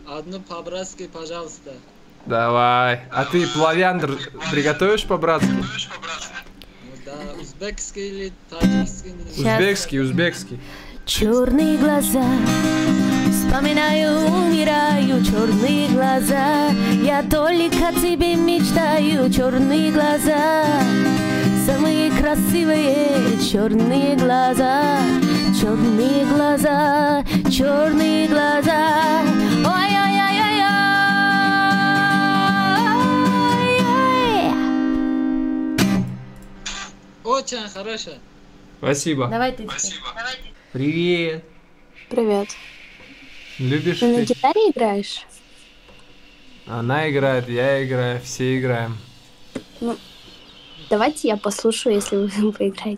Одну по-братски, пожалуйста. Давай. А ты плавяндр приготовишь по-братски? Ну да, узбекский или таджикский? Узбекский, узбекский. Черные глаза, вспоминаю, умираю, черные глаза. Я только о тебе мечтаю, черные глаза. Самые красивые черные глаза, черные глаза, черные глаза. Ой-ой-ой-ой-ой. Очень хорошо. Спасибо. Давай ты. Привет. Привет. Любишь Ты на петь? гитаре играешь? Она играет, я играю, все играем. Ну, давайте я послушаю, если вы поиграете.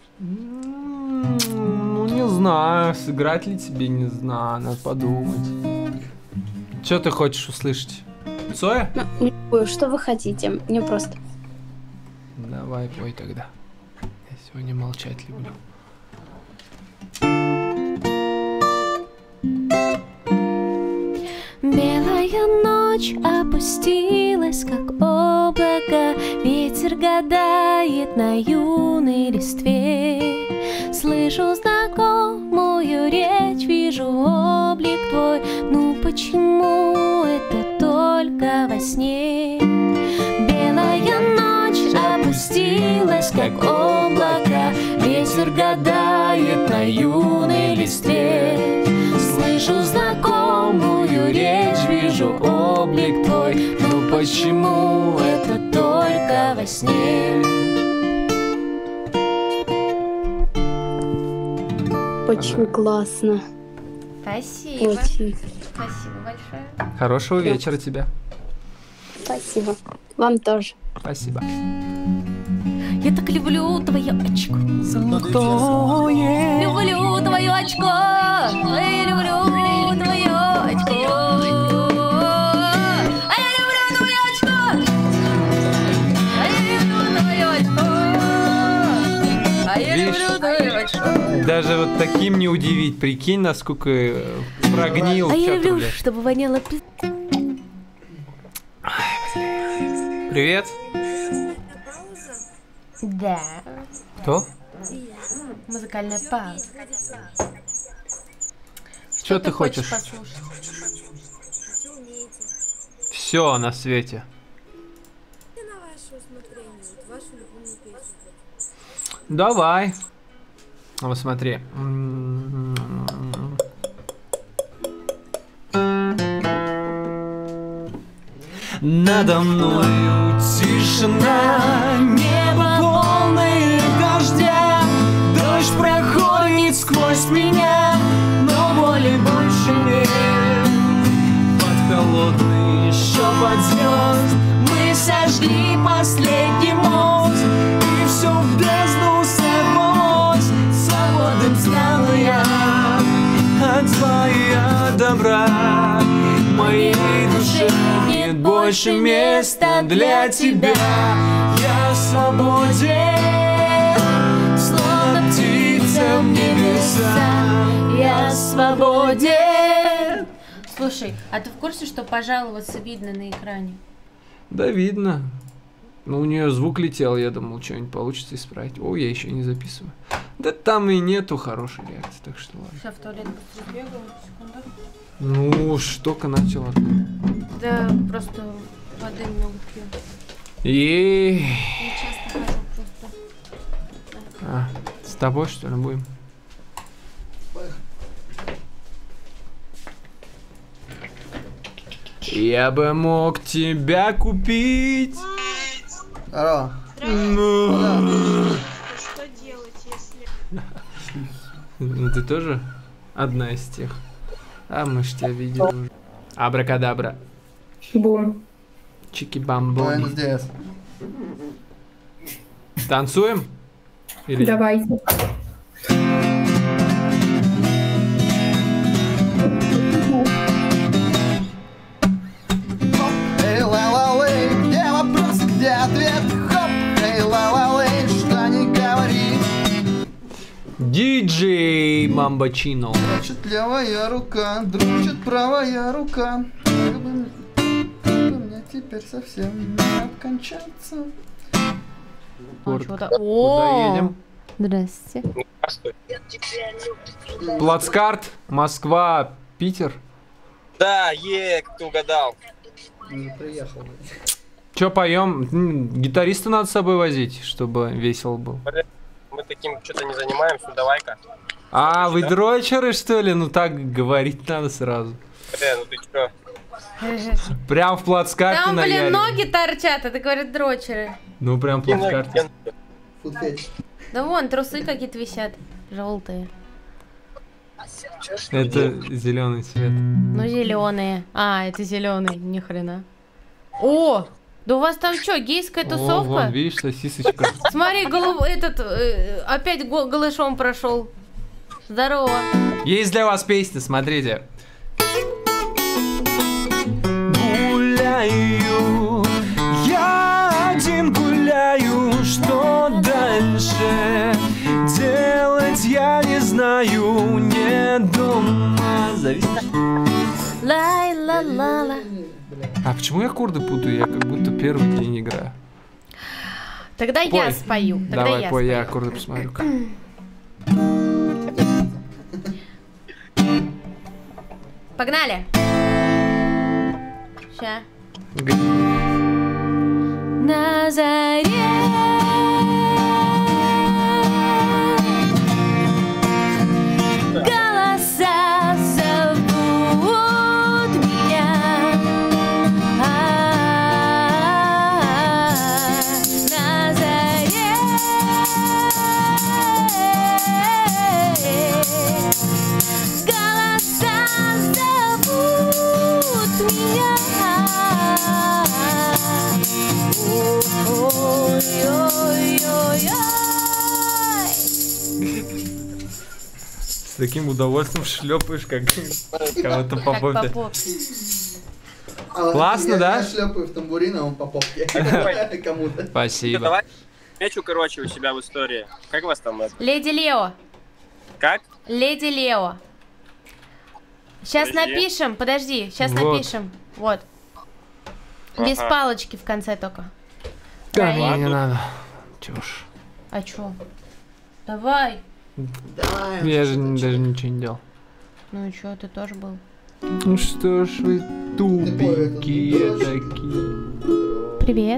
Ну, не знаю, сыграть ли тебе, не знаю, надо подумать. Что ты хочешь услышать? Цоя? Ну, любую, что вы хотите, мне просто. Давай, пой тогда. Я сегодня молчать люблю. Белая ночь опустилась, как облако. Ветер гадает на юной листве. Слышу знакомую речь, вижу облик твой. Ну почему это только во сне? Белая ночь опустилась, как облако. Ветер гадает на юной листве. Слышу знакомую речь, вижу облик твой. Ну почему это только во сне? Очень классно. Спасибо. Очень. Спасибо большое. Хорошего вечера тебе. Спасибо. Вам тоже. Спасибо. Я так люблю твое очко. Золотое. Люблю твое очко. Я люблю твое очко. А я люблю твое очко. А я люблю твое очко. А я люблю твое очко. Даже вот таким не удивить. Прикинь, насколько прогнил. А я чё-то, люблю, блядь. чтобы воняло пи... Привет. Да. Кто? Музыкальная пауза. Что ты хочешь? послушать? Все на свете. На ваше усмотрение, вот вашу любимую песню. Давай. Вот смотри. Надо мною тишина, небо полное дождя. Дождь проходит сквозь меня, но боли больше нет. Под холодный шепот звезд мы сожгли последний мост, и все в бездну сорвалось. Свободным стал я от зла и от добра. В моей душе нет больше места для тебя. Я свободен, словно птица в небеса. Я свободен. Слушай, а ты в курсе, что пожаловаться видно на экране? Да видно. Ну, у нее звук летел, я думал, что-нибудь получится исправить. О, я еще не записываю. Да там и нету хорошей реакции, так что ладно. Сейчас в туалет быстро сбегаю, секунду. Ну уж только начала. Да, просто воды много пью. И Не часто хожу просто. с тобой что ли будем? Я бы мог тебя купить. Здорово. Что делать, если... Ну ты тоже одна из тех. А мы ж тебя видели уже. Абракадабра. Бум. Чики-бамбони. Буэнос диас. Танцуем? Или... Давайте. Эй, ла-ла-лей, где вопрос, где ответ? Хоп, эй, ла-ла-лей, что не говори. Диджей Мамбачино. Дрочит левая рука, дрочит правая рука. Как бы мне теперь совсем не обкончаться. А, чё-то- Куда О, едем? Здрасте. Плацкарт, Москва, Питер. Да, кто угадал. Не приехал. Чё поем? Гитариста надо с собой возить, чтобы весело было. Мы таким что-то не занимаемся, ну давай-ка. А, вы дрочеры, что ли? Ну так говорить надо сразу. Ну ты чё? Прям в плацкарте Там, блин, наяривай. ноги торчат, а ты говоришь дрочеры. Ну прям в плацкарте. Футфетч. Да вон, трусы какие-то висят. Желтые. Это зеленый цвет. Ну, зеленые. А, это зеленый, ни хрена. О! Да у вас там что, гейская О, тусовка? вон, видишь, сосисочка. Смотри, опять голышом прошел. Здорово. Есть для вас песня, смотрите. Гуляю, я один гуляю, что дальше делать я не знаю, не дома. Завис. Лай-ла-ла-ла. А почему я аккорды путаю? Я как будто первый день играю. Тогда я Пой. спою. Тогда Давай, я пой, я спою. аккорды посмотрю. Погнали. Ща. Г- На заре голоса зовут меня. На заре голоса зовут меня. С таким удовольствием шлепаешь, как кого-то по Как по попе. попе. Классно, да? Я шлепаю в тамбурин, а он по попке. Кому-то. Спасибо. Давай. Мячу, короче, у себя в истории. Как вас там это? Леди Лео. Как? Леди Лео. Сейчас Подожди. напишем, подожди, сейчас Вот. напишем. Вот. Без Ага. палочки в конце только. Да, Да, мне и- не надо. Чушь. А чё? Давай. Давай. Я же даже ничего не делал. Ну и чё, ты тоже был. Ну что ж вы тупенькие такие. Привет.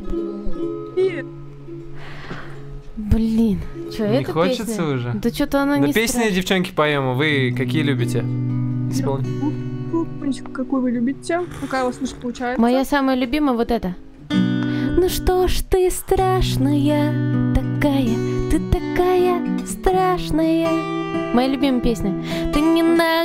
Блин, чё, Не это хочется песня? уже? Да что-то она Да не песни, страшная. девчонки, поем. А вы какие любите? Исполнить. Пупочку, какую вы любите? Какая у вас лучше получается? Моя самая любимая вот эта. Ну что ж ты страшная такая, ты такая страшная. Моя любимая песня. Ты не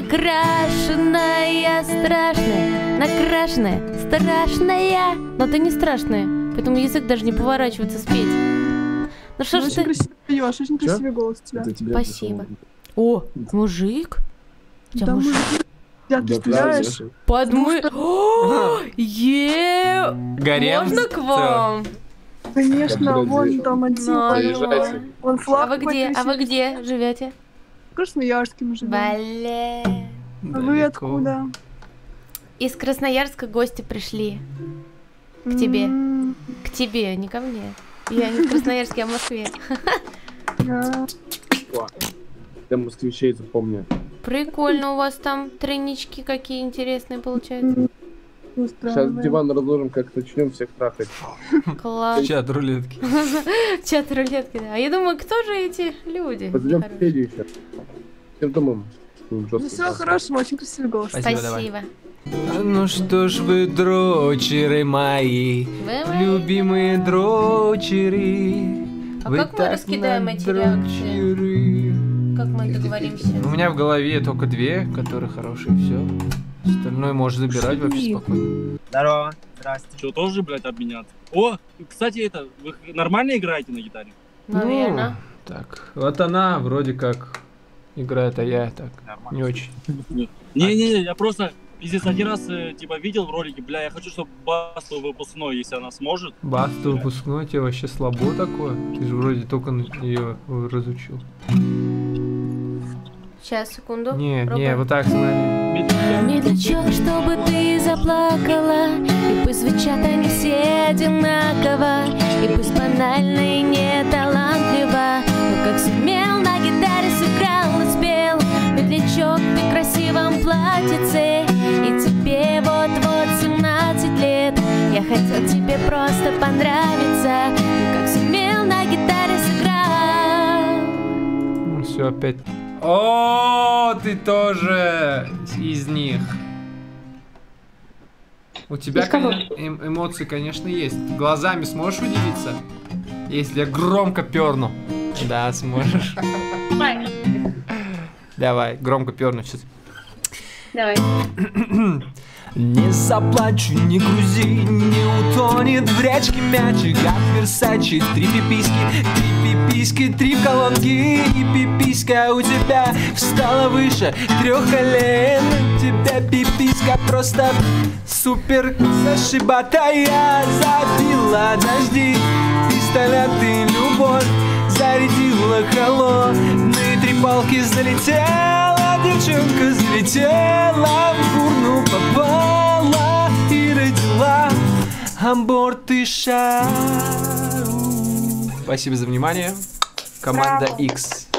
накрашенная, страшная, накрашенная, страшная. Но ты не страшная, поэтому язык даже не поворачивается спеть. Ну что ж Очень ты... красиво поешь, очень красивый голос у тебя. Спасибо. О, мужик? У тебя Да, мужик? Я представляешь? Подмы... О, Гарем. Можно к вам? Конечно, вон там один. Ну, Вон А флаг. вы где? А вы где живете? В Красноярске мы живем. Бале. А вы откуда? Из Красноярска гости пришли. К тебе. М, К тебе, не ко мне. Я не в Красноярске, а в Москве. да. Для москвичей запомню. Прикольно у вас там тройнички какие интересные получаются. Сейчас Устраиваем. диван разложим, как начнем всех трахать. Класс. Чат рулетки. Чат рулетки, да. А я думаю, кто же эти люди? Позовем Хорошие. Федю еще. Всем домом. Ну всего хорошего, очень красивый голос. Спасибо, давай. Спасибо. Ну что ж вы, дрочеры мои, Вы мои. любимые дрочеры. А Вы как мы так раскидаем эти реакции? надрочеры. Как мы договоримся? У меня в голове только две, которые хорошие, все. Остальное можешь забирать вообще спокойно. Здорово. Здрасте. Что, тоже, блядь, обменяться? О, кстати, это, вы нормально играете на гитаре? Наверное. Ну, так, вот она вроде как играет, а я так Нормально. не очень. Не-не-не, я просто пиздец один раз, типа, видел в ролике, бля, я хочу, чтобы Басту выпускной, если она сможет. Басту выпускной, тебе вообще слабо такое? Ты же вроде только ее разучил. Сейчас, секунду. Не, Пробуем. вот так смотри. Медлячок, чтобы ты заплакала, и пусть звучат они все одинаково, и пусть банально и не талантливо, но как сумел на гитаре сыграл и спел. Медлячок, ты в красивом платьице, и тебе вот-вот 17 лет. Я хотел тебе просто понравиться, но как сумел на гитаре сыграл. Ну все, опять. О, ты тоже из них. У тебя эмоции, конечно, есть. Глазами сможешь удивиться? Если я громко перну. Да, сможешь. Давай, громко перну сейчас. Давай. Не заплачу, не грузи, не утонет в речке мячик от Версачи. 3 пиписки, 3 колонки, и пиписька у тебя встала выше 3 колен. У тебя пиписька просто супер зашибатая. Забила дожди, пистолет и любовь зарядила холодные 3 палки. Залетела девчонка, залетела в урну, попала и родила абортыша. Спасибо за внимание. Команда X.